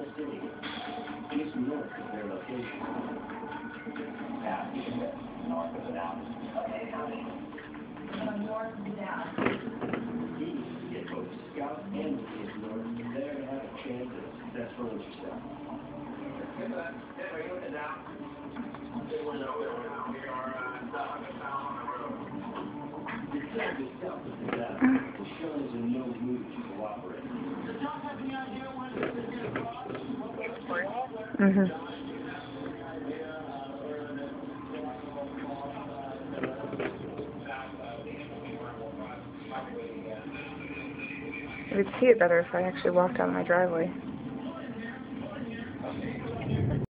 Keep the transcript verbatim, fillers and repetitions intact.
City, just north of their location. Yeah, north of the down. Okay, copy. North of the down. East, get both Scout and the kids north. There to have a chance at a successful intercept. Good for that. Yeah, are you looking down? We're no, we are uh, south of town on the road. The job itself is the job. The Sean is in no mood to cooperate. Mm-hmm. I would see it better if I actually walked out of my driveway.